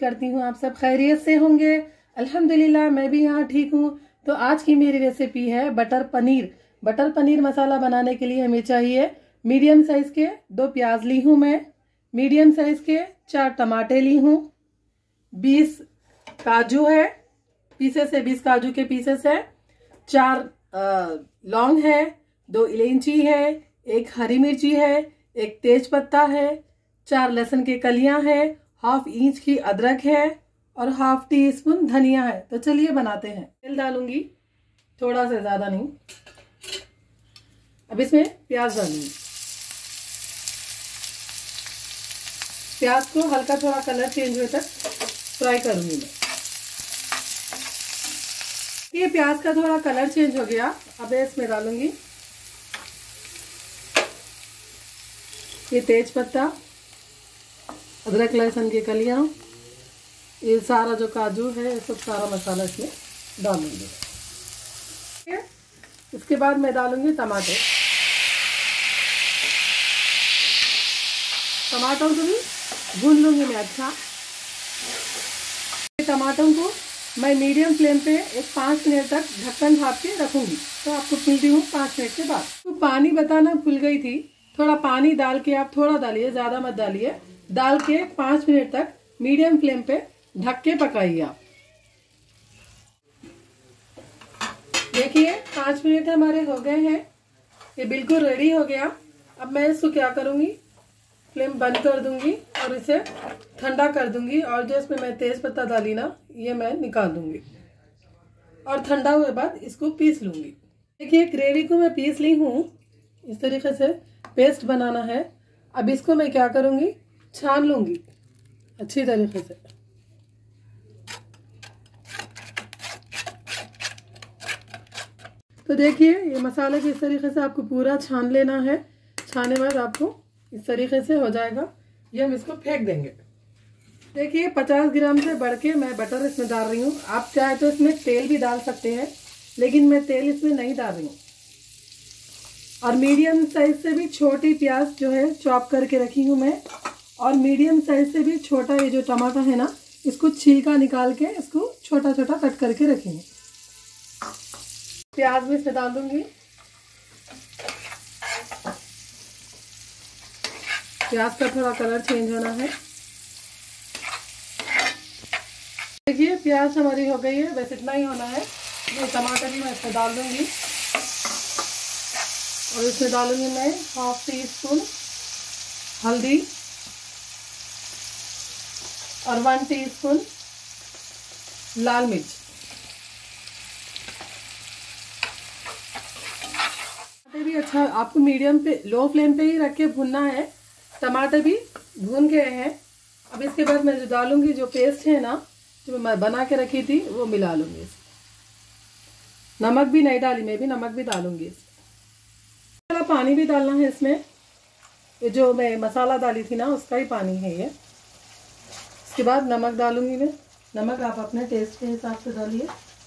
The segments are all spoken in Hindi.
करती हूँ आप सब खैरियत से होंगे। अल्हम्दुलिल्लाह मैं भी यहाँ ठीक हूँ। तो आज की मेरी रेसिपी है बटर पनीर। बटर पनीर मसाला बनाने के लिए हमें चाहिए मीडियम साइज़ के 2 प्याज ली हूँ मैं, मीडियम साइज़ के 4 टमाटे ली हूँ, 20 काजू है, पीसेस है, 20 काजू के पीसेस है, 4 लौंग है, 2 इलायची है, 1 हरी मिर्ची है, 1 तेज पत्ता है, 4 लहसुन की कलियां है, ½ इंच की अदरक है और ½ टीस्पून धनिया है। तो चलिए बनाते हैं। तेल डालूंगी, थोड़ा सा ज्यादा नहीं। अब इसमें प्याज डालूंगी। प्याज को हल्का थोड़ा कलर चेंज होने तक फ्राई करूंगी मैं। ये प्याज का थोड़ा कलर चेंज हो गया। अब इसमें डालूंगी ये तेज पत्ता, अदरक लहसुन की कलियां, ये सारा जो काजू है, ये सब सारा मसाला इसमें डालूंगी। इसके बाद मैं डालूंगी टमाटर। टमाटरों को भी भून लूंगी मैं अच्छा। टमाटरों को मैं मीडियम फ्लेम पे 5 मिनट तक ढक्कन ढाँप के रखूंगी। तो आपको मिलती हूँ 5 मिनट के बाद। तो पानी बताना भूल गई थी, थोड़ा पानी डाल के आप थोड़ा डालिए, ज्यादा मत डालिए। डाल के 5 मिनट तक मीडियम फ्लेम पे ढक के पकाइए आप। देखिए 5 मिनट हमारे हो गए हैं, ये बिल्कुल रेडी हो गया। अब मैं इसको क्या करूंगी, फ्लेम बंद कर दूंगी और इसे ठंडा कर दूंगी। और जो इसमें मैं तेज पत्ता डाली ना, ये मैं निकाल दूंगी और ठंडा हुए बाद इसको पीस लूंगी। देखिए ग्रेवी को मैं पीस ली हूँ, इस तरीके से पेस्ट बनाना है। अब इसको मैं क्या करूंगी, छान लूंगी अच्छी तरीके से। तो देखिए ये मसाले को इस तरीके से आपको पूरा छान लेना है। छाने बाद आपको इस तरीके से हो जाएगा, ये हम इसको फेंक देंगे। देखिए 50 ग्राम से बढ़ के मैं बटर इसमें डाल रही हूँ। आप चाहे तो इसमें तेल भी डाल सकते हैं, लेकिन मैं तेल इसमें नहीं डाल रही हूँ। और मीडियम साइज से भी छोटी प्याज जो है चॉप करके रखी हूँ मैं। और मीडियम साइज से भी छोटा ये जो टमाटर है ना, इसको छिलका निकाल के इसको छोटा छोटा कट करके रखी हूँ। प्याज में इसमें डाल दूंगी। प्याज का थोड़ा कलर चेंज होना है। देखिए प्याज हमारी हो गई है, बस इतना ही होना है। ये टमाटर भी मैं इसमें डाल दूंगी और इसमें डालूंगी मैं ½ टीस्पून हल्दी और 1 टीस्पून लाल मिर्च। टमाटर भी अच्छा आपको मीडियम पे, लो फ्लेम पे ही रख के भूनना है। टमाटर भी भून गए हैं। अब इसके बाद मैं जो डालूंगी, जो पेस्ट है ना जो मैं बना के रखी थी, वो मिला लूंगी। नमक भी नहीं डाली, मैं भी नमक भी डालूंगी। थोड़ा पानी भी डालना है इसमें, ये जो मैं मसाला डाली थी ना उसका ही पानी है ये। इसके बाद नमक डालूंगी मैं। नमक आप अपने टेस्ट के हिसाब से डालिए।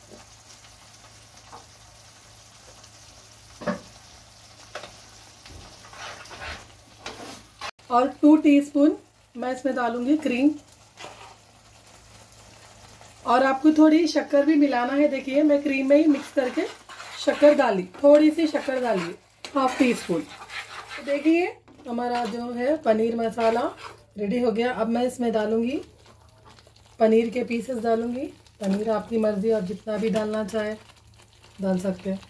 और 2 टीस्पून मैं इसमें डालूंगी क्रीम। और आपको थोड़ी शक्कर भी मिलाना है। देखिए मैं क्रीम में ही मिक्स करके शक्कर डाली, थोड़ी सी शक्कर डालिए, ½ टीस्पून। तो देखिए हमारा जो है पनीर मसाला रेडी हो गया। अब मैं इसमें डालूंगी पनीर के पीसेस डालूंगी। पनीर आपकी मर्जी, आप जितना भी डालना चाहे डाल सकते हैं।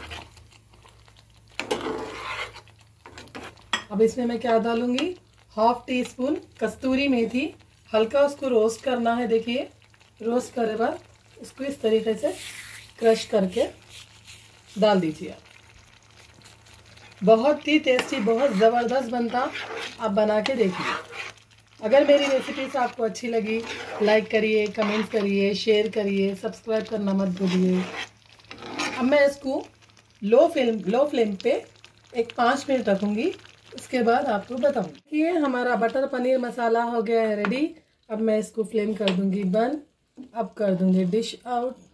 अब इसमें मैं क्या डालूंगी, ½ टीस्पून कस्तूरी मेथी। हल्का उसको रोस्ट करना है। देखिए रोस्ट करे बाद इसको इस तरीके से क्रश करके डाल दीजिए। बहुत ही टेस्टी, बहुत ज़बरदस्त बनता, आप बना के देखिए। अगर मेरी रेसिपीज आपको अच्छी लगी, लाइक करिए, कमेंट करिए, शेयर करिए, सब्सक्राइब करना मत भूलिए। अब मैं इसको लो फ्लेम पे 5 मिनट रखूँगी, उसके बाद आपको बताऊँगी। ये हमारा बटर पनीर मसाला हो गया है रेडी। अब मैं इसको फ्लेम कर दूँगी बंद। अब कर दूँगी डिश आउट।